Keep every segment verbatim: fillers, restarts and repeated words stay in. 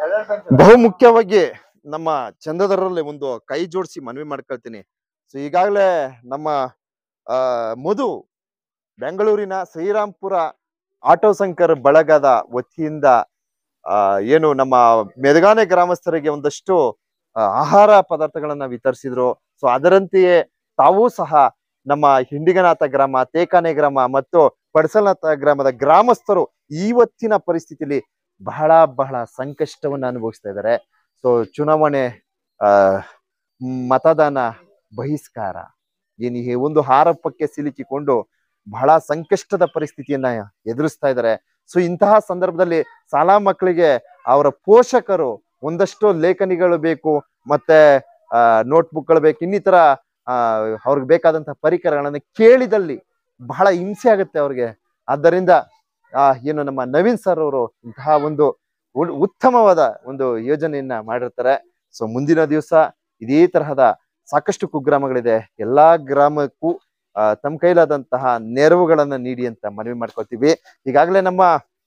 ಬಹುಮುಖ್ಯವಾಗಿ ನಮ್ಮ ಚಂದದರಲ್ಲಿ ಒಂದು ಕೈ ಜೋಡಿಸಿ ಮನವಿ ಮಾಡ್ಕೊಳ್ತೀನಿ. ಸೊ ಈಗಾಗಲೇ ನಮ್ಮ ಆ ಮಧು ಬೆಂಗಳೂರಿನ ಶ್ರೀರಾಮ್ಪುರ ಆಟೋ ಸಂಕರ್ ಬಳಗದ ವತಿಯಿಂದ ಆ ಏನು ನಮ್ಮ ಮೆದಗಾನೆ ಗ್ರಾಮಸ್ಥರಿಗೆ ಒಂದಷ್ಟು ಆಹಾರ ಪದಾರ್ಥಗಳನ್ನ ವಿತರಿಸಿದ್ರು. ಸೊ ಅದರಂತೆಯೇ ತಾವೂ ಸಹ ನಮ್ಮ ಹಿಂಡಿಗನಾಥ ಗ್ರಾಮ, ತೇಕಾನೆ ಗ್ರಾಮ ಮತ್ತು ಪಡಸಲನಾಥ ಗ್ರಾಮದ ಗ್ರಾಮಸ್ಥರು ಇವತ್ತಿನ ಪರಿಸ್ಥಿತಿಯಲ್ಲಿ ಬಹಳ ಬಹಳ ಸಂಕಷ್ಟವನ್ನು ಅನುಭವಿಸ್ತಾ ಇದ್ದಾರೆ. ಸೊ ಚುನಾವಣೆ, ಆ ಮತದಾನ ಬಹಿಷ್ಕಾರ, ಏನು ಈ ಒಂದು ಆರೋಪಕ್ಕೆ ಸಿಲುಕಿಕೊಂಡು ಬಹಳ ಸಂಕಷ್ಟದ ಪರಿಸ್ಥಿತಿಯನ್ನ ಎದುರಿಸ್ತಾ ಇದ್ದಾರೆ. ಸೊ ಇಂತಹ ಸಂದರ್ಭದಲ್ಲಿ ಶಾಲಾ ಮಕ್ಕಳಿಗೆ ಅವರ ಪೋಷಕರು ಒಂದಷ್ಟು ಲೇಖನಿಗಳು ಬೇಕು, ಮತ್ತೆ ಆ ನೋಟ್ಬುಕ್ಗಳು ಬೇಕು, ಇನ್ನಿತರ ಆ ಅವ್ರಿಗೆ ಬೇಕಾದಂತಹ ಪರಿಕರಗಳನ್ನು ಕೇಳಿದಲ್ಲಿ ಬಹಳ ಹಿಂಸೆ ಆಗುತ್ತೆ ಅವ್ರಿಗೆ. ಆದ್ದರಿಂದ ಆ ಏನು ನಮ್ಮ ನವೀನ್ ಸರ್ ಅವರು ಇಂತಹ ಒಂದು ಉತ್ತಮವಾದ ಒಂದು ಯೋಜನೆಯನ್ನ ಮಾಡಿರ್ತಾರೆ. ಸೊ ಮುಂದಿನ ದಿವಸ ಇದೇ ತರಹದ ಸಾಕಷ್ಟು ಕುಗ್ರಾಮಗಳಿದೆ, ಎಲ್ಲಾ ಗ್ರಾಮಕ್ಕೂ ಆ ತಮ್ಮ ಕೈಲಾದಂತಹ ನೆರವುಗಳನ್ನ ನೀಡಿ ಅಂತ ಮನವಿ ಮಾಡ್ಕೊತೀವಿ. ಈಗಾಗಲೇ ನಮ್ಮ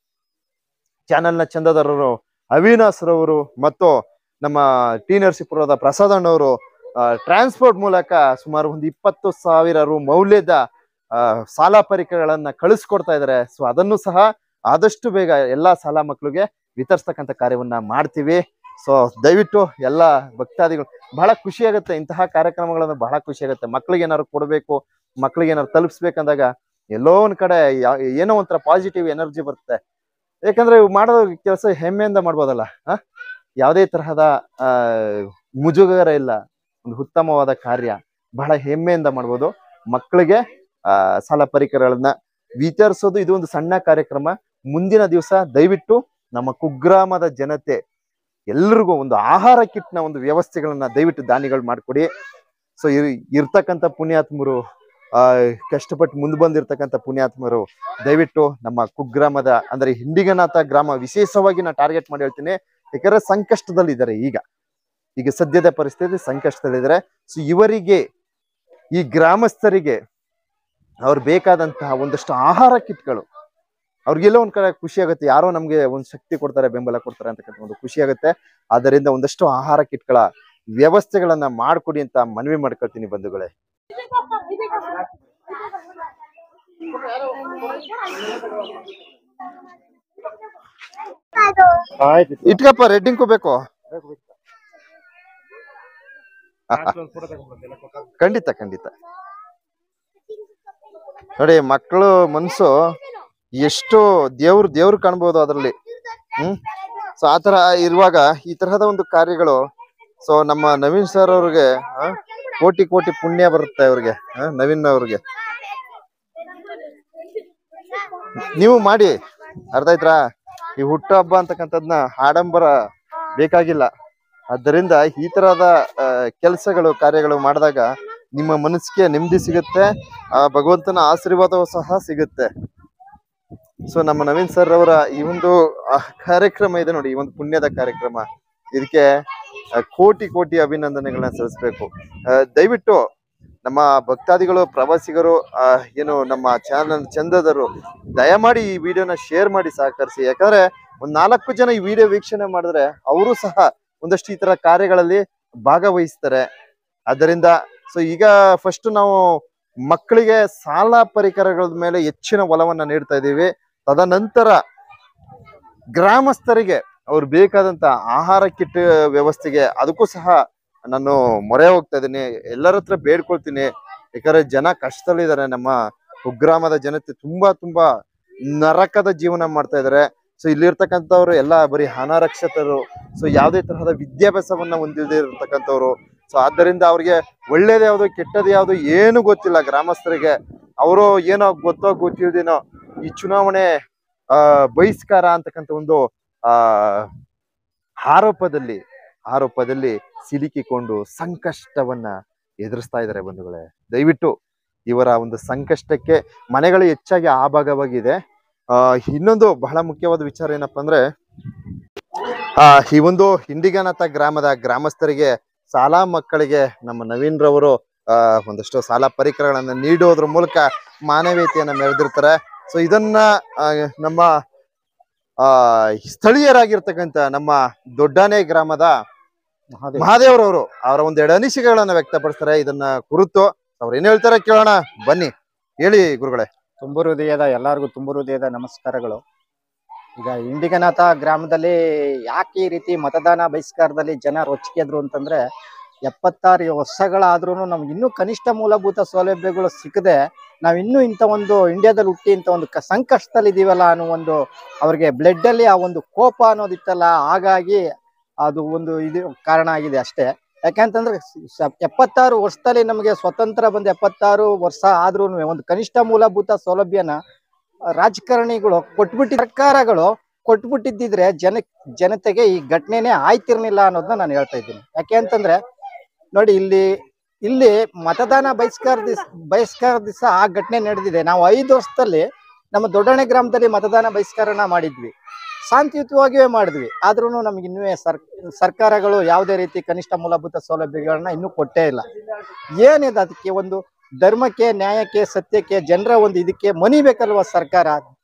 ಚಾನೆಲ್ನ ಚಂದದಾರರು ಅವಿನಾಶ್ ರವರು ಮತ್ತು ನಮ್ಮ ಟಿ ನರಸೀಪುರದ ಪ್ರಸಾದ್ ಅಣ್ಣವರು ಟ್ರಾನ್ಸ್ಪೋರ್ಟ್ ಮೂಲಕ ಸುಮಾರು ಒಂದು ಇಪ್ಪತ್ತು ಸಾವಿರ ರು ಮೌಲ್ಯದ ಆ ಸಾಲ ಪರಿಕರಗಳನ್ನ ಕಳಿಸ್ಕೊಡ್ತಾ ಇದ್ದಾರೆ. ಸೊ ಅದನ್ನು ಸಹ ಆದಷ್ಟು ಬೇಗ ಎಲ್ಲಾ ಶಾಲಾ ಮಕ್ಕಳಿಗೆ ವಿತರಿಸ್ತಕ್ಕಂಥ ಕಾರ್ಯವನ್ನ ಮಾಡ್ತೀವಿ. ಸೊ ದಯವಿಟ್ಟು ಎಲ್ಲ ಭಕ್ತಾದಿಗಳು, ಬಹಳ ಖುಷಿ ಆಗುತ್ತೆ ಇಂತಹ ಕಾರ್ಯಕ್ರಮಗಳನ್ನು, ಬಹಳ ಖುಷಿ ಆಗುತ್ತೆ. ಮಕ್ಳಿಗೆ ಏನಾದ್ರು ಕೊಡ್ಬೇಕು, ಮಕ್ಳಿಗೆ ಏನಾದ್ರು ತಲುಪಿಸ್ಬೇಕಂದಾಗ ಎಲ್ಲೋ ಒಂದ್ ಕಡೆ ಏನೋ ಒಂಥರ ಪಾಸಿಟಿವ್ ಎನರ್ಜಿ ಬರುತ್ತೆ. ಯಾಕಂದ್ರೆ ಮಾಡೋ ಕೆಲಸ ಹೆಮ್ಮೆಯಿಂದ ಮಾಡ್ಬೋದಲ್ಲ, ಆ ಯಾವುದೇ ತರಹದ ಆ ಮುಜುಗರ ಇಲ್ಲ, ಒಂದು ಉತ್ತಮವಾದ ಕಾರ್ಯ, ಬಹಳ ಹೆಮ್ಮೆಯಿಂದ ಮಾಡ್ಬೋದು. ಮಕ್ಕಳಿಗೆ ಆ ಸಾಲ ಪರಿಕರಗಳನ್ನ ವಿತರಿಸೋದು ಇದು ಒಂದು ಸಣ್ಣ ಕಾರ್ಯಕ್ರಮ. ಮುಂದಿನ ದಿವಸ ದಯವಿಟ್ಟು ನಮ್ಮ ಕುಗ್ರಾಮದ ಜನತೆ ಎಲ್ರಿಗೂ ಒಂದು ಆಹಾರ ಕಿಟ್ನ ಒಂದು ವ್ಯವಸ್ಥೆಗಳನ್ನ ದಯವಿಟ್ಟು ದಾನಿಗಳು ಮಾಡ್ಕೊಡಿ. ಸೊ ಇರ್ ಇರ್ತಕ್ಕಂಥ ಪುಣ್ಯಾತ್ಮರು, ಆ ಕಷ್ಟಪಟ್ಟು ಮುಂದೆ ಬಂದಿರ್ತಕ್ಕಂಥ ಪುಣ್ಯಾತ್ಮರು ದಯವಿಟ್ಟು ನಮ್ಮ ಕುಗ್ರಾಮದ ಅಂದ್ರೆ ಹಿಂಡಿಗನಾಥ ಗ್ರಾಮ ವಿಶೇಷವಾಗಿ ನಾ ಟಾರ್ಗೆಟ್ ಮಾಡಿ ಹೇಳ್ತೀನಿ. ಯಾಕಂದ್ರೆ ಸಂಕಷ್ಟದಲ್ಲಿದ್ದಾರೆ, ಈಗ ಈಗ ಸದ್ಯದ ಪರಿಸ್ಥಿತಿ ಸಂಕಷ್ಟದಲ್ಲಿದ್ದಾರೆ. ಸೊ ಇವರಿಗೆ, ಈ ಗ್ರಾಮಸ್ಥರಿಗೆ ಅವ್ರು ಬೇಕಾದಂತಹ ಒಂದಷ್ಟು ಆಹಾರ ಕಿಟ್ಗಳು, ಅವ್ರಿಗೆಲ್ಲ ಒಂದ್ ಕಡೆ ಖುಷಿ ಆಗುತ್ತೆ, ಯಾರೋ ನಮ್ಗೆ ಒಂದ್ ಶಕ್ತಿ ಕೊಡ್ತಾರೆ, ಬೆಂಬಲ ಕೊಡ್ತಾರೆ ಅಂತಕ್ಕಂಥ ಒಂದು ಖುಷಿ ಆಗುತ್ತೆ. ಆದ್ದರಿಂದ ಒಂದಷ್ಟು ಆಹಾರ ಕಿಟ್ಗಳ ವ್ಯವಸ್ಥೆಗಳನ್ನ ಮಾಡ್ಕೊಡಿ ಅಂತ ಮನವಿ ಮಾಡ್ಕೊಳ್ತೀನಿ ಬಂಧುಗಳೇ. ಇಟ್ಕಪ್ಪ, ರೆಡ್ಡಿಂಗ್ ಬೇಕು. ಖಂಡಿತ ಖಂಡಿತ ನೋಡಿ, ಮಕ್ಕಳು ಮನ್ಸು ಎಷ್ಟು ದೇವ್ರು ದೇವ್ರು ಕಾಣ್ಬೋದು ಅದ್ರಲ್ಲಿ. ಹ್ಮ್ ಸೊ ಆತರ ಇರುವಾಗ ಈ ತರಹದ ಒಂದು ಕಾರ್ಯಗಳು, ಸೊ ನಮ್ಮ ನವೀನ್ ಸರ್ ಅವ್ರಿಗೆ ಕೋಟಿ ಕೋಟಿ ಪುಣ್ಯ ಬರುತ್ತೆ ಅವ್ರಿಗೆ, ನವೀನ್ ಅವ್ರಿಗೆ. ನೀವು ಮಾಡಿ, ಅರ್ಥ ಆಯ್ತಾ? ಈ ಹುಟ್ಟು ಹಬ್ಬ ಅಂತಕ್ಕಂಥದ್ನ ಆಡಂಬರ ಬೇಕಾಗಿಲ್ಲ. ಆದ್ದರಿಂದ ಈ ತರಹದ ಕೆಲಸಗಳು ಕಾರ್ಯಗಳು ಮಾಡಿದಾಗ ನಿಮ್ಮ ಮನಸ್ಸಿಗೆ ನೆಮ್ಮದಿ ಸಿಗುತ್ತೆ, ಆ ಭಗವಂತನ ಆಶೀರ್ವಾದವೂ ಸಹ ಸಿಗುತ್ತೆ. ಸೊ ನಮ್ಮ ನವೀನ್ ಸರ್ ಅವರ ಈ ಒಂದು ಕಾರ್ಯಕ್ರಮ ಇದೆ ನೋಡಿ, ಈ ಒಂದು ಪುಣ್ಯದ ಕಾರ್ಯಕ್ರಮ, ಇದಕ್ಕೆ ಕೋಟಿ ಕೋಟಿ ಅಭಿನಂದನೆಗಳನ್ನ ಸಲ್ಲಿಸ್ಬೇಕು. ದಯವಿಟ್ಟು ನಮ್ಮ ಭಕ್ತಾದಿಗಳು, ಪ್ರವಾಸಿಗರು, ಆ ಏನು ನಮ್ಮ ಚಾನಲ್ ಚಂದದರು ದಯಮಾಡಿ ಈ ವಿಡಿಯೋನ ಶೇರ್ ಮಾಡಿ ಸಹಕರಿಸಿ. ಯಾಕಂದ್ರೆ ಒಂದ್ ನಾಲ್ಕು ಜನ ಈ ವಿಡಿಯೋ ವೀಕ್ಷಣೆ ಮಾಡಿದ್ರೆ ಅವರು ಸಹ ಒಂದಷ್ಟು ಈ ತರ ಕಾರ್ಯಗಳಲ್ಲಿ ಭಾಗವಹಿಸ್ತಾರೆ. ಅದರಿಂದ ಸೊ ಈಗ ಫಸ್ಟ್ ನಾವು ಮಕ್ಕಳಿಗೆ ಸಾಲ ಪರಿಕರಗಳ ಮೇಲೆ ಹೆಚ್ಚಿನ ಒಲವನ್ನ ನೀಡ್ತಾ ಇದ್ದೀವಿ. ತದನಂತರ ಗ್ರಾಮಸ್ಥರಿಗೆ ಅವ್ರು ಬೇಕಾದಂತ ಆಹಾರ ಕಿಟ್ ವ್ಯವಸ್ಥೆಗೆ ಅದಕ್ಕೂ ಸಹ ನಾನು ಮೊರೆ ಹೋಗ್ತಾ ಇದ್ದೀನಿ, ಎಲ್ಲರ ಹತ್ರ ಬೇಡ್ಕೊಳ್ತೀನಿ. ಯಾಕಂದ್ರೆ ಜನ ಕಷ್ಟದಲ್ಲಿದ್ದಾರೆ, ನಮ್ಮ ಕುಗ್ರಾಮದ ಜನತೆ ತುಂಬಾ ತುಂಬಾ ನರಕದ ಜೀವನ ಮಾಡ್ತಾ ಇದಾರೆ. ಸೊ ಇಲ್ಲಿರ್ತಕ್ಕಂಥವ್ರು ಎಲ್ಲ ಬರೀ ಅನಕ್ಷತರು, ಸೊ ಯಾವುದೇ ತರಹದ ವಿದ್ಯಾಭ್ಯಾಸವನ್ನ ಹೊಂದಿಲ್ಲದೆ ಇರತಕ್ಕಂಥವ್ರು. ಸೊ ಆದ್ದರಿಂದ ಅವ್ರಿಗೆ ಒಳ್ಳೇದು ಯಾವ್ದು ಕೆಟ್ಟದ್ದು ಯಾವ್ದು ಏನು ಗೊತ್ತಿಲ್ಲ ಗ್ರಾಮಸ್ಥರಿಗೆ. ಅವರು ಏನೋ ಗೊತ್ತೋ ಗೊತ್ತಿಲ್ದೇನೋ ಈ ಚುನಾವಣೆ ಆ ಬಹಿಷ್ಕಾರ ಅಂತಕ್ಕಂಥ ಒಂದು ಆ ಆರೋಪದಲ್ಲಿ ಆರೋಪದಲ್ಲಿ ಸಿಲುಕಿಕೊಂಡು ಸಂಕಷ್ಟವನ್ನ ಎದುರಿಸ್ತಾ ಇದ್ದಾರೆ ಬಂಧುಗಳೇ. ದಯವಿಟ್ಟು ಇವರ ಒಂದು ಸಂಕಷ್ಟಕ್ಕೆ ಮನೆಗಳು ಹೆಚ್ಚಾಗಿ ಆ ಭಾಗವಾಗಿದೆ. ಆ ಇನ್ನೊಂದು ಬಹಳ ಮುಖ್ಯವಾದ ವಿಚಾರ ಏನಪ್ಪಾ ಅಂದ್ರೆ, ಆ ಈ ಒಂದು ಹಿಂಡಿಗನಾಥ ಗ್ರಾಮದ ಗ್ರಾಮಸ್ಥರಿಗೆ, ಶಾಲಾ ಮಕ್ಕಳಿಗೆ ನಮ್ಮ ನವೀನ್ ರವರು ಆ ಒಂದಷ್ಟು ಸಾಲ ಪರಿಕರಗಳನ್ನ ನೀಡೋದ್ರ ಮೂಲಕ ಮಾನವೀಯತೆಯನ್ನ ಮೆರೆದಿರ್ತಾರೆ. ಸೊ ಇದನ್ನ ನಮ್ಮ ಆ ಸ್ಥಳೀಯರಾಗಿರ್ತಕ್ಕಂಥ ನಮ್ಮ ದೊಡ್ಡಾನೆ ಗ್ರಾಮದ ಮಹಾದೇವ್ ಮಹಾದೇವ್ರವರು ಅವರ ಒಂದೆರಡು ಅನಿಸಿಕೆಗಳನ್ನ ವ್ಯಕ್ತಪಡಿಸ್ತಾರೆ. ಇದನ್ನ ಕುರಿತು ಅವ್ರು ಏನ್ ಹೇಳ್ತಾರೆ ಕೇಳೋಣ ಬನ್ನಿ. ಹೇಳಿ ಗುರುಗಳೇ. ತುಂಬು ಹೃದಯದ ಎಲ್ಲರಿಗೂ ತುಂಬು ಹೃದಯದ ನಮಸ್ಕಾರಗಳು. ಈಗ ಇಂಡಿಗನಾಥ ಗ್ರಾಮದಲ್ಲಿ ಯಾಕೆ ಈ ರೀತಿ ಮತದಾನ ಬಹಿಷ್ಕಾರದಲ್ಲಿ ಜನ ರೊಚ್ಚಿಗೆದ್ರು ಅಂತಂದ್ರೆ, ಎಪ್ಪತ್ತಾರು ವರ್ಷಗಳಾದ್ರೂ ನಮ್ಗೆ ಇನ್ನೂ ಕನಿಷ್ಠ ಮೂಲಭೂತ ಸೌಲಭ್ಯಗಳು ಸಿಕ್ಕದೆ ನಾವ್ ಇನ್ನೂ ಇಂಥ ಒಂದು ಇಂಡಿಯಾದಲ್ಲಿ ಹುಟ್ಟಿ ಇಂಥ ಒಂದು ಕ ಸಂಕಷ್ಟದಲ್ಲಿ ಇದೀವಲ್ಲ ಅನ್ನೋ ಒಂದು ಅವ್ರಿಗೆ ಬ್ಲಡ್ ಅಲ್ಲಿ ಆ ಒಂದು ಕೋಪ ಅನ್ನೋದಿತ್ತಲ್ಲ, ಹಾಗಾಗಿ ಅದು ಒಂದು ಇದು ಕಾರಣ ಆಗಿದೆ ಅಷ್ಟೇ. ಯಾಕೆಂತಂದ್ರೆ ಎಪ್ಪತ್ತಾರು ವರ್ಷದಲ್ಲಿ ನಮಗೆ ಸ್ವತಂತ್ರ ಬಂದ ಎಪ್ಪತ್ತಾರು ವರ್ಷ ಆದ್ರೂ ಒಂದು ಕನಿಷ್ಠ ಮೂಲಭೂತ ಸೌಲಭ್ಯನ ರಾಜಕಾರಣಿಗಳು ಕೊಟ್ಬಿಟ್ಟಿ ಸರ್ಕಾರಗಳು ಕೊಟ್ಬಿಟ್ಟಿದ್ದಿದ್ರೆ ಜನ ಜನತೆಗೆ ಈ ಘಟನೆನೇ ಆಯ್ತಿರ್ಲಿಲ್ಲ ಅನ್ನೋದನ್ನ ನಾನು ಹೇಳ್ತಾ ಇದ್ದೀನಿ. ಯಾಕೆ ಅಂತಂದ್ರೆ ನೋಡಿ, ಇಲ್ಲಿ ಇಲ್ಲಿ ಮತದಾನ ಬಹಿಷ್ಕಾರ ದಿಸ್ ಬಹಿಷ್ಕಾರ ದಿವಸ ಆ ಘಟನೆ ನಡೆದಿದೆ. ನಾವು ಐದು ವರ್ಷದಲ್ಲಿ ನಮ್ಮ ದೊಡ್ಡಣೆ ಗ್ರಾಮದಲ್ಲಿ ಮತದಾನ ಬಹಿಷ್ಕಾರನ ಮಾಡಿದ್ವಿ, ಶಾಂತಿಯುತವಾಗಿಯೇ ಮಾಡಿದ್ವಿ. ಆದ್ರೂ ನಮ್ಗೆ ಇನ್ನೂ ಸರ್ ಸರ್ಕಾರಗಳು ಯಾವುದೇ ರೀತಿ ಕನಿಷ್ಠ ಮೂಲಭೂತ ಸೌಲಭ್ಯಗಳನ್ನ ಇನ್ನೂ ಕೊಟ್ಟೇ ಇಲ್ಲ. ಏನಿದೆ ಅದಕ್ಕೆ ಒಂದು ಧರ್ಮಕ್ಕೆ, ನ್ಯಾಯಕ್ಕೆ, ಸತ್ಯಕ್ಕೆ, ಜನರ ಒಂದು ಇದಕ್ಕೆ ಮನಿಬೇಕಲ್ವ ಸರ್ಕಾರ.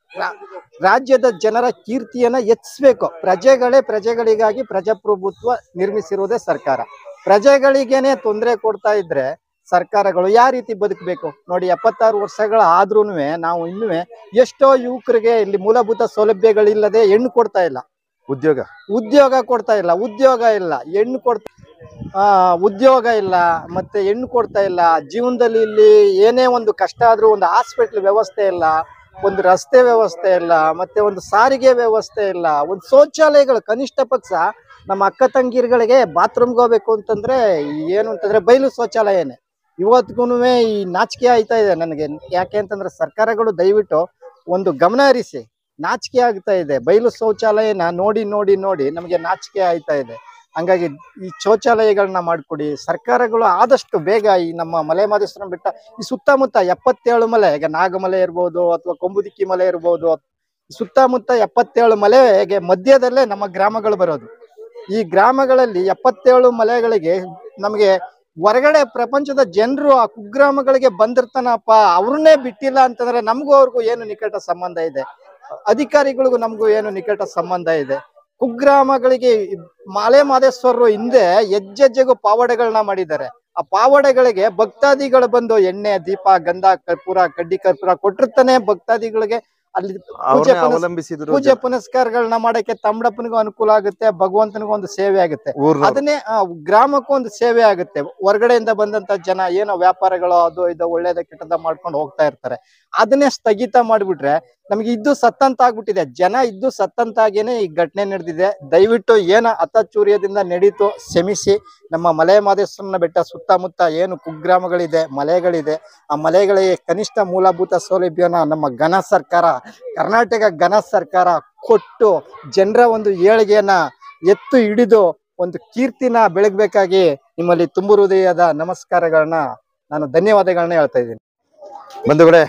ರಾಜ್ಯದ ಜನರ ಕೀರ್ತಿಯನ್ನ ಹೆಚ್ಚಿಸ್ಬೇಕು. ಪ್ರಜೆಗಳೇ ಪ್ರಜೆಗಳಿಗಾಗಿ ಪ್ರಜಾಪ್ರಭುತ್ವ ನಿರ್ಮಿಸಿರುವುದೇ ಸರ್ಕಾರ. ಪ್ರಜೆಗಳಿಗೇನೆ ತೊಂದರೆ ಕೊಡ್ತಾ ಇದ್ರೆ ಸರ್ಕಾರಗಳು ಯಾವ ರೀತಿ ಬದುಕಬೇಕು ನೋಡಿ. ಎಪ್ಪತ್ತಾರು ವರ್ಷಗಳ ಆದ್ರೂನು ನಾವು ಇನ್ನೂ ಎಷ್ಟೋ ಯುವಕರಿಗೆ ಇಲ್ಲಿ ಮೂಲಭೂತ ಸೌಲಭ್ಯಗಳಿಲ್ಲದೆ ಹೆಣ್ಣು ಕೊಡ್ತಾ ಇಲ್ಲ, ಉದ್ಯೋಗ ಉದ್ಯೋಗ ಕೊಡ್ತಾ ಇಲ್ಲ, ಉದ್ಯೋಗ ಇಲ್ಲ, ಹೆಣ್ಣು ಕೊಡ್ತಾ ಆ ಉದ್ಯೋಗ ಇಲ್ಲ, ಮತ್ತೆ ಹೆಣ್ಣು ಕೊಡ್ತಾ ಇಲ್ಲ. ಜೀವನದಲ್ಲಿ ಇಲ್ಲಿ ಏನೇ ಒಂದು ಕಷ್ಟ ಆದ್ರೂ ಒಂದು ಹಾಸ್ಪಿಟ್ಲ್ ವ್ಯವಸ್ಥೆ ಇಲ್ಲ, ಒಂದು ರಸ್ತೆ ವ್ಯವಸ್ಥೆ ಇಲ್ಲ, ಮತ್ತೆ ಒಂದು ಸಾರಿಗೆ ವ್ಯವಸ್ಥೆ ಇಲ್ಲ, ಒಂದು ಶೌಚಾಲಯಗಳು ಕನಿಷ್ಠ ಪಕ್ಷ ನಮ್ಮ ಅಕ್ಕ ತಂಗಿರ್ಗಳಿಗೆ ಬಾತ್ರೂಮ್ಗೆ ಹೋಗ್ಬೇಕು ಅಂತಂದ್ರೆ ಏನು ಅಂತಂದ್ರೆ ಬಯಲು ಶೌಚಾಲಯನೇ. ಇವತ್ತಿಗೂ ಈ ನಾಚಿಕೆ ಆಯ್ತಾ ಇದೆ ನನಗೆ. ಯಾಕೆ ಅಂತಂದ್ರೆ ಸರ್ಕಾರಗಳು ದಯವಿಟ್ಟು ಒಂದು ಗಮನ ಹರಿಸಿ. ನಾಚಿಕೆ ಆಗ್ತಾ ಇದೆ, ಬಯಲು ಶೌಚಾಲಯನ ನೋಡಿ ನೋಡಿ ನೋಡಿ ನಮಗೆ ನಾಚಿಕೆ ಆಯ್ತಾ ಇದೆ. ಹಂಗಾಗಿ ಈ ಶೌಚಾಲಯಗಳನ್ನ ಮಾಡಿಕೊಡಿ ಸರ್ಕಾರಗಳು ಆದಷ್ಟು ಬೇಗ. ಈ ನಮ್ಮ ಮಲೆ ಮಹದೇಶ್ವರನ ಬೆಟ್ಟ ಈ ಸುತ್ತಮುತ್ತ ಎಪ್ಪತ್ತೇಳು ಮಲೆ, ಈಗ ನಾಗಮಲೆ ಇರ್ಬೋದು ಅಥವಾ ಕೊಂಬುದಿಕ್ಕಿ ಮಲೆ ಇರ್ಬೋದು, ಸುತ್ತಮುತ್ತ ಎಪ್ಪತ್ತೇಳು ಮಲೆಗೆ ಮಧ್ಯದಲ್ಲೇ ನಮ್ಮ ಗ್ರಾಮಗಳು ಬರೋದು. ಈ ಗ್ರಾಮಗಳಲ್ಲಿ ಎಪ್ಪತ್ತೇಳು ಮಲೆಗಳಿಗೆ ನಮಗೆ ಹೊರಗಡೆ ಪ್ರಪಂಚದ ಜನರು ಆ ಕುಗ್ರಾಮಗಳಿಗೆ ಬಂದಿರ್ತಾನಪ್ಪ, ಅವ್ರನ್ನೇ ಬಿಟ್ಟಿಲ್ಲ ಅಂತಂದ್ರೆ ನಮಗೂ ಅವ್ರಿಗೂ ಏನು ನಿಕಟ ಸಂಬಂಧ ಇದೆ, ಅಧಿಕಾರಿಗಳಿಗೂ ನಮಗೂ ಏನು ನಿಕಟ ಸಂಬಂಧ ಇದೆ. ಕುಗ್ರಾಮಗಳಿಗೆ ಮಲೆ ಮಹದೇಶ್ವರರು ಹಿಂದೆ ಹೆಜ್ಜೆಜ್ಜೆಗೂ ಪಾವಡೆಗಳನ್ನ ಮಾಡಿದ್ದಾರೆ. ಆ ಪಾವಡೆಗಳಿಗೆ ಭಕ್ತಾದಿಗಳು ಬಂದು ಎಣ್ಣೆ, ದೀಪ, ಗಂಧ, ಕರ್ಪೂರ, ಕಡ್ಡಿ ಕರ್ಪೂರ ಕೊಟ್ಟಿರ್ತಾನೆ ಭಕ್ತಾದಿಗಳಿಗೆ. ಅಲ್ಲಿ ಪೂಜೆ ಅವಲಂಬಿಸಿದ್ರು ಪೂಜೆ ಪುನಸ್ಕಾರಗಳನ್ನ ಮಾಡಕ್ಕೆ ತಮ್ಮಡಪ್ಪನಿಗೂ ಅನುಕೂಲ ಆಗುತ್ತೆ, ಭಗವಂತನಿಗೂ ಒಂದು ಸೇವೆ ಆಗುತ್ತೆ. ಅದನ್ನೇ ಗ್ರಾಮಕ್ಕೂ ಒಂದು ಸೇವೆ ಆಗುತ್ತೆ. ಹೊರಗಡೆಯಿಂದ ಬಂದಂತ ಜನ ಏನೋ ವ್ಯಾಪಾರಗಳು ಅದು ಇದು ಒಳ್ಳೇದ ಕೆಟ್ಟದ ಮಾಡ್ಕೊಂಡು ಹೋಗ್ತಾ ಇರ್ತಾರೆ. ಅದನ್ನೇ ಸ್ಥಗಿತ ಮಾಡ್ಬಿಟ್ರೆ ನಮ್ಗೆ ಇದ್ದು ಸತ್ತಂತ ಆಗ್ಬಿಟ್ಟಿದೆ. ಜನ ಇದ್ದು ಸತ್ತಂತಾಗೇನೆ ಈ ಘಟನೆ ನಡೆದಿದೆ. ದಯವಿಟ್ಟು ಏನ ಅತಚೂರ್ಯದಿಂದ ನಡೀತು ಕ್ಷಮಿಸಿ. ನಮ್ಮ ಮಲೆ ಮಹದೇಶ್ವರನ ಬೆಟ್ಟ ಸುತ್ತಮುತ್ತ ಏನು ಕುಗ್ರಾಮಗಳಿದೆ, ಮಲೆಗಳಿದೆ, ಆ ಮಲೆಗಳಿಗೆ ಕನಿಷ್ಠ ಮೂಲಭೂತ ಸೌಲಭ್ಯನ ನಮ್ಮ ಘನ ಸರ್ಕಾರ, ಕರ್ನಾಟಕ ಘನ ಸರ್ಕಾರ ಕೊಟ್ಟು ಜನರ ಒಂದು ಏಳಿಗೆಯನ್ನ ಎತ್ತು ಹಿಡಿದು ಒಂದು ಕೀರ್ತಿನ ಬೆಳಗ್ಬೇಕಾಗಿ ನಿಮ್ಮಲ್ಲಿ ತುಂಬು ಹೃದಯದ ನಮಸ್ಕಾರಗಳನ್ನ, ನಾನು ಧನ್ಯವಾದಗಳನ್ನ ಹೇಳ್ತಾ ಇದ್ದೀನಿ. ಬಂಧುಗಳೇ,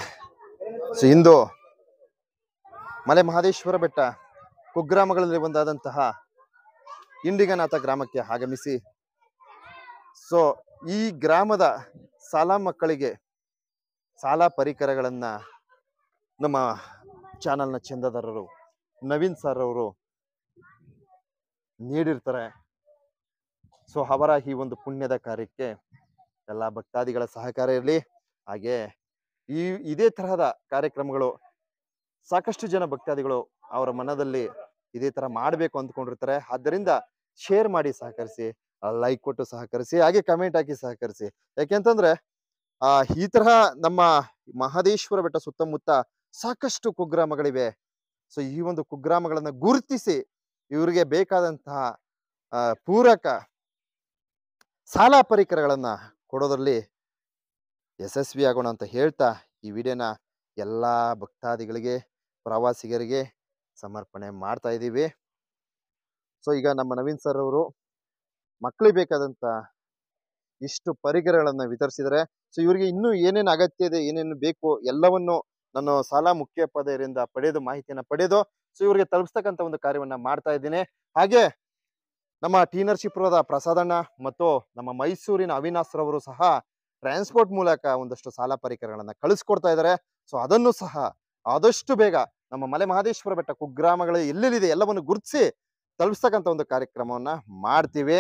ಸೊ ಇಂದು ಮಲೆ ಮಹದೇಶ್ವರ ಬೆಟ್ಟ ಕುಗ್ರಾಮಗಳಲ್ಲಿ ಒಂದಾದಂತಹ ಇಂಡಿಗನಾಥ ಗ್ರಾಮಕ್ಕೆ ಆಗಮಿಸಿ, ಸೊ ಈ ಗ್ರಾಮದ ಶಾಲಾ ಮಕ್ಕಳಿಗೆ ಶಾಲಾ ಪರಿಕರಗಳನ್ನ ನಮ್ಮ ಚಾನಲ್ನ ಚಂದದಾರರು ನವೀನ್ ಸರ್ ಅವರು ನೀಡಿರ್ತಾರೆ. ಸೊ ಅವರ ಈ ಒಂದು ಪುಣ್ಯದ ಕಾರ್ಯಕ್ಕೆ ಎಲ್ಲ ಭಕ್ತಾದಿಗಳ ಸಹಕಾರ ಇರಲಿ. ಹಾಗೆ ಈ ಇದೇ ತರಹದ ಕಾರ್ಯಕ್ರಮಗಳು ಸಾಕಷ್ಟು ಜನ ಭಕ್ತಾದಿಗಳು ಅವರ ಮನದಲ್ಲಿ ಇದೇ ತರ ಮಾಡಬೇಕು ಅಂದ್ಕೊಂಡಿರ್ತಾರೆ. ಆದ್ದರಿಂದ ಶೇರ್ ಮಾಡಿ ಸಹಕರಿಸಿ, ಲೈಕ್ ಕೊಟ್ಟು ಸಹಕರಿಸಿ, ಹಾಗೆ ಕಮೆಂಟ್ ಹಾಕಿ ಸಹಕರಿಸಿ. ಯಾಕೆಂತಂದ್ರೆ ಆ ಈ ತರಹ ನಮ್ಮ ಮಹದೇಶ್ವರ ಬೆಟ್ಟ ಸುತ್ತಮುತ್ತ ಸಾಕಷ್ಟು ಕುಗ್ರಾಮಗಳಿವೆ. ಸೊ ಈ ಒಂದು ಕುಗ್ರಾಮಗಳನ್ನ ಗುರುತಿಸಿ ಇವರಿಗೆ ಬೇಕಾದಂತಹ ಆ ಪೂರಕ ಶಾಲಾ ಪರಿಕರಗಳನ್ನ ಕೊಡೋದ್ರಲ್ಲಿ ಯಶಸ್ವಿ ಆಗೋಣ ಅಂತ ಹೇಳ್ತಾ ಈ ವಿಡಿಯೋನ ಎಲ್ಲಾ ಭಕ್ತಾದಿಗಳಿಗೆ, ಪ್ರವಾಸಿಗರಿಗೆ ಸಮರ್ಪಣೆ ಮಾಡ್ತಾ ಇದ್ದೀವಿ. ಸೊ ಈಗ ನಮ್ಮ ನವೀನ್ ಸರ್ ಅವರು ಮಕ್ಕಳಿಗೆ ಬೇಕಾದಂತ ಇಷ್ಟು ಪರಿಕರಗಳನ್ನ ವಿತರಿಸಿದರೆ, ಸೊ ಇವರಿಗೆ ಇನ್ನೂ ಏನೇನು ಅಗತ್ಯ ಇದೆ, ಏನೇನು ಬೇಕು ಎಲ್ಲವನ್ನು ನಾನು ಶಾಲಾ ಮುಖ್ಯೋಪಾಧ್ಯಾಯರಿಂದ ಪಡೆದು ಮಾಹಿತಿಯನ್ನ ಪಡೆದು ಸೊ ಇವರಿಗೆ ತಲುಪಿಸ್ತಕ್ಕಂಥ ಒಂದು ಕಾರ್ಯವನ್ನ ಮಾಡ್ತಾ ಇದ್ದೀನಿ. ಹಾಗೆ ನಮ್ಮ ಟಿ ನರಸೀಪುರದ ಪ್ರಸಾದಣ್ಣ ಮತ್ತು ನಮ್ಮ ಮೈಸೂರಿನ ಅವಿನಾಶ್ ರವರು ಸಹ ಟ್ರಾನ್ಸ್ಪೋರ್ಟ್ ಮೂಲಕ ಒಂದಷ್ಟು ಶಾಲಾ ಪರಿಕರಗಳನ್ನ ಕಳಿಸ್ಕೊಡ್ತಾ ಇದ್ದಾರೆ. ಸೊ ಅದನ್ನು ಸಹ ಆದಷ್ಟು ಬೇಗ ನಮ್ಮ ಮಲೆ ಮಹದೇಶ್ವರ ಬೆಟ್ಟ ಕುಗ್ರಾಮಗಳು ಎಲ್ಲೆಲ್ಲಿದೆ ಎಲ್ಲವನ್ನು ಗುರುತಿಸಿ ತಲುಪಿಸ್ತಕ್ಕಂಥ ಒಂದು ಕಾರ್ಯಕ್ರಮವನ್ನ ಮಾಡ್ತೀವಿ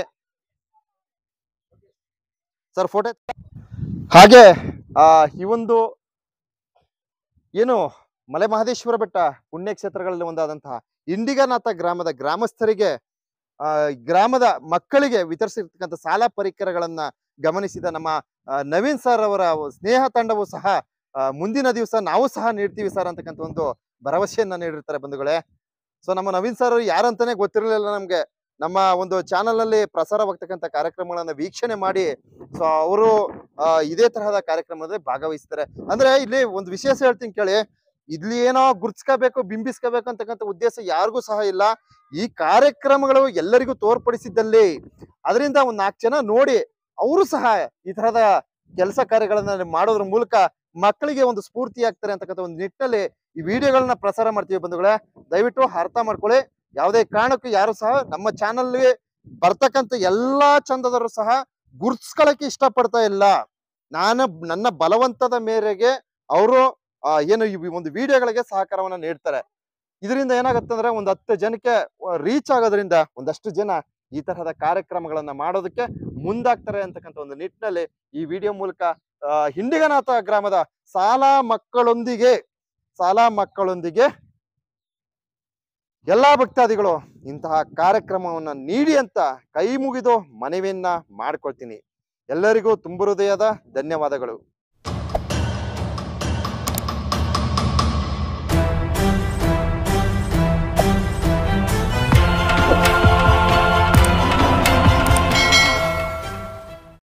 ಸರ್. ಫೋಟೋ ಹಾಗೆ ಆ ಈ ಒಂದು ಏನು ಮಲೆ ಮಹದೇಶ್ವರ ಬೆಟ್ಟ ಪುಣ್ಯಕ್ಷೇತ್ರಗಳಲ್ಲಿ ಒಂದಾದಂತಹ ಇಂಡಿಗನಾಥ ಗ್ರಾಮದ ಗ್ರಾಮಸ್ಥರಿಗೆ ಆ ಗ್ರಾಮದ ಮಕ್ಕಳಿಗೆ ವಿತರಿಸಿರ್ತಕ್ಕಂಥ ಸಾಲ ಪರಿಕರಗಳನ್ನ ಗಮನಿಸಿದ ನಮ್ಮ ನವೀನ್ ಸರ್ ಅವರ ಸ್ನೇಹ ತಂಡವು ಸಹ ಮುಂದಿನ ದಿವಸ ನಾವು ಸಹ ನೀಡ್ತೀವಿ ಸರ್ ಅಂತಕ್ಕಂಥ ಒಂದು ಭರವಸೆಯನ್ನ ನೀಡಿರ್ತಾರೆ ಬಂಧುಗಳೇ. ಸೊ ನಮ್ಮ ನವೀನ್ ಸರ್ ಯಾರಂತಾನೆ ಗೊತ್ತಿರಲಿಲ್ಲ ನಮ್ಗೆ. ನಮ್ಮ ಒಂದು ಚಾನಲ್ ನಲ್ಲಿ ಪ್ರಸಾರವಾಗ್ತಕ್ಕಂಥ ಕಾರ್ಯಕ್ರಮಗಳನ್ನ ವೀಕ್ಷಣೆ ಮಾಡಿ ಸೊ ಅವರು ಇದೇ ತರಹದ ಕಾರ್ಯಕ್ರಮದಲ್ಲಿ ಭಾಗವಹಿಸ್ತಾರೆ. ಅಂದ್ರೆ ಇಲ್ಲಿ ಒಂದು ವಿಶೇಷ ಹೇಳ್ತೀನಿ ಕೇಳಿ, ಇಲ್ಲಿ ಏನೋ ಗುರ್ಸ್ಕೋಬೇಕು ಬಿಂಬಿಸ್ಕೋಬೇಕು ಅಂತಕ್ಕಂಥ ಉದ್ದೇಶ ಯಾರಿಗೂ ಸಹ ಇಲ್ಲ. ಈ ಕಾರ್ಯಕ್ರಮಗಳು ಎಲ್ಲರಿಗೂ ತೋರ್ಪಡಿಸಿದ್ದಲ್ಲಿ ಅದರಿಂದ ಒಂದ್ ನಾಲ್ಕು ಜನ ನೋಡಿ ಅವರು ಸಹ ಈ ತರಹದ ಕೆಲಸ ಕಾರ್ಯಗಳನ್ನ ಮಾಡೋದ್ರ ಮೂಲಕ ಮಕ್ಕಳಿಗೆ ಒಂದು ಸ್ಫೂರ್ತಿ ಆಗ್ತಾರೆ ಅಂತಕ್ಕಂಥ ಒಂದು ನಿಟ್ಟಿನಲ್ಲಿ ಈ ವಿಡಿಯೋಗಳನ್ನ ಪ್ರಸಾರ ಮಾಡ್ತೀವಿ ಬಂಧುಗಳೇ. ದಯವಿಟ್ಟು ಅರ್ಥ ಮಾಡ್ಕೊಳ್ಳಿ. ಯಾವುದೇ ಕಾರಣಕ್ಕೂ ಯಾರು ಸಹ ನಮ್ಮ ಚಾನಲ್ಗೆ ಬರ್ತಕ್ಕಂಥ ಎಲ್ಲಾ ಚಂದದರು ಸಹ ಗುರ್ಸ್ಕೊಳಕ್ಕೆ ಇಷ್ಟಪಡ್ತಾ ಇಲ್ಲ. ನಾನು ನನ್ನ ಬಲವಂತದ ಮೇರೆಗೆ ಅವರು ಏನು ಈ ಒಂದು ವಿಡಿಯೋಗಳಿಗೆ ಸಹಕಾರವನ್ನ ನೀಡ್ತಾರೆ. ಇದರಿಂದ ಏನಾಗುತ್ತೆ ಅಂದ್ರೆ ಒಂದ್ ಹತ್ತು ಜನಕ್ಕೆ ರೀಚ್ ಆಗೋದ್ರಿಂದ ಒಂದಷ್ಟು ಜನ ಈ ತರಹದ ಕಾರ್ಯಕ್ರಮಗಳನ್ನ ಮಾಡೋದಕ್ಕೆ ಮುಂದಾಗ್ತಾರೆ ಅಂತಕ್ಕಂಥ ಒಂದು ನಿಟ್ಟಿನಲ್ಲಿ ಈ ವಿಡಿಯೋ ಮೂಲಕ ಅಹ್ ಇಂಡಿಗನಾಥ ಗ್ರಾಮದ ಶಾಲಾ ಮಕ್ಕಳೊಂದಿಗೆ ಶಾಲಾ ಮಕ್ಕಳೊಂದಿಗೆ ಎಲ್ಲಾ ಭಕ್ತಾದಿಗಳು ಇಂತಹ ಕಾರ್ಯಕ್ರಮವನ್ನ ನೀಡಿ ಅಂತ ಕೈ ಮುಗಿದು ಮನವಿಯನ್ನ ಮಾಡ್ಕೊಳ್ತೀನಿ. ಎಲ್ಲರಿಗೂ ತುಂಬ ಹೃದಯದ ಧನ್ಯವಾದಗಳು.